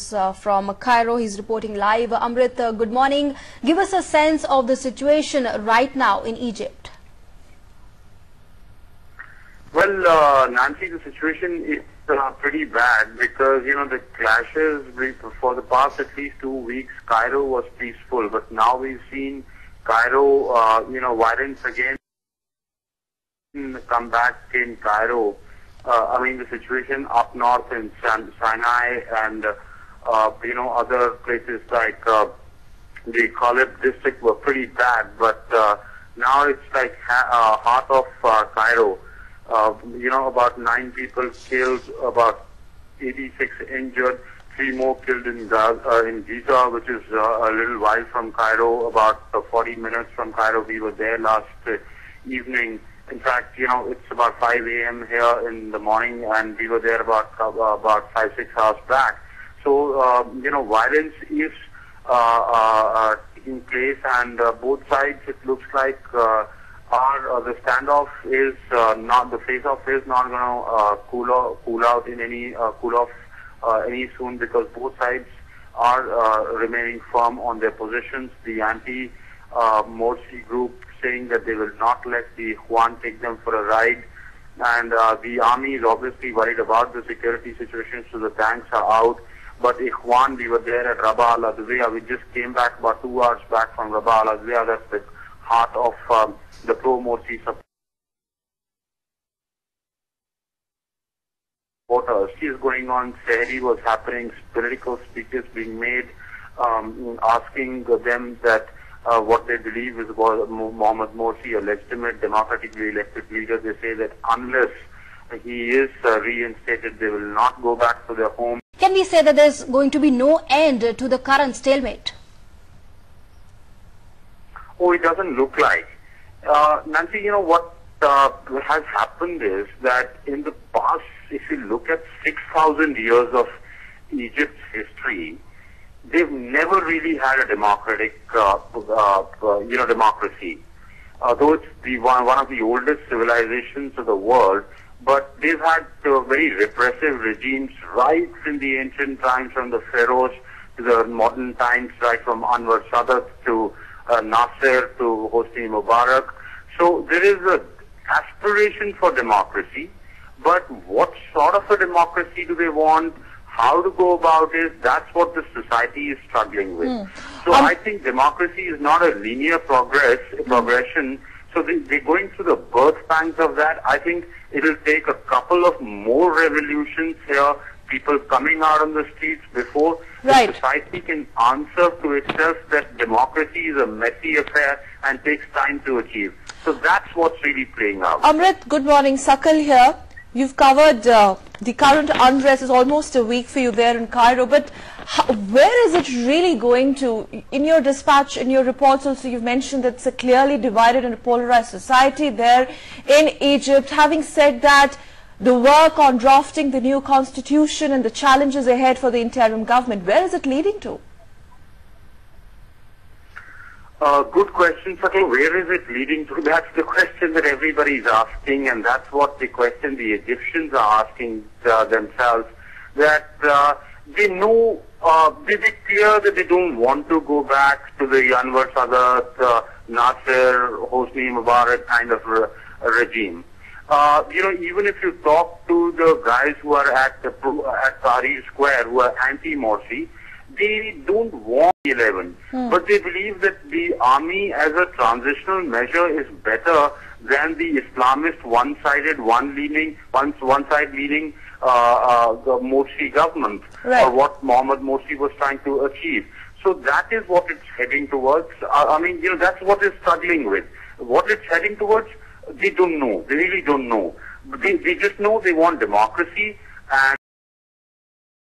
us from Cairo. He's reporting live. Amrit, good morning. Give us a sense of the situation right now in Egypt. Well, Nancy, the situation is pretty bad because, the clashes for the past at least 2 weeks, Cairo was peaceful. But now we've seen Cairo, violence again come back in Cairo. The situation up north in Sinai and, other places like the Khalib district were pretty bad. But now it's like heart of Cairo. About 9 people killed, about 86 injured, 3 more killed in Giza, which is a little while from Cairo, about 40 minutes from Cairo. We were there last evening. In fact, it's about 5 a.m. here in the morning, and we were there about 5-6 hours back. So, violence is taking place, and both sides, it looks like the standoff is not, the face-off is not going to cool off any soon, because both sides are remaining firm on their positions. The anti-Morsi group saying that they will not let the Ikhwan take them for a ride, and the army is obviously worried about the security situation, so the tanks are out. But Ikhwan, we were there at Rabaa al-Adawiyah. We just came back about 2 hours back from Rabaa al-Adawiyah. That's the heart of the pro-Morsi supporters. Is going on, Sehri was happening, political speeches being made, asking them that what they believe is Mohamed Morsi, a legitimate, democratically elected leader. They say that unless he is reinstated, they will not go back to their home. Can we say that there's going to be no end to the current stalemate? Oh, it doesn't look like. Nancy, what has happened is that in the past, if you look at 6,000 years of Egypt's history, they've never really had a democratic, democracy. Though it's one of the oldest civilizations of the world, but they've had very repressive regimes right from the ancient times, from the pharaohs to the modern times, right from Anwar Sadat to Nasser to Hosni Mubarak. So there is an aspiration for democracy, but what sort of a democracy do they want? How to go about it? That's what the society is struggling with. So I think democracy is not a linear progression. So they're going through the birth pangs of that. I think it'll take a couple of more revolutions here, people coming out on the streets before the society can answer to itself that democracy is a messy affair and takes time to achieve. So that's what's really playing out. Amrit, good morning. Sakal here. You've covered the current unrest. Is almost a week for you there in Cairo, but where is it really going to? In your dispatch, in your reports also, you've mentioned that it's a clearly divided and polarized society there in Egypt. Having said that, the work on drafting the new constitution and the challenges ahead for the interim government, where is it leading to? Good question, Sakal. Where is it leading to? That's the question that everybody's asking, and that's what the question the Egyptians are asking themselves. That they know, they're clear that they don't want to go back to the Anwar Sadat, Nasser, Hosni Mubarak kind of regime. Even if you talk to the guys who are at Tahrir Square, who are anti-Morsi, they don't want 11, but they believe that the army as a transitional measure is better than the Islamist one-side leaning the Morsi government, or what Mohamed Morsi was trying to achieve. So that is what it's heading towards. That's what it's struggling with. What it's heading towards, they don't know. They really don't know. They just know they want democracy, and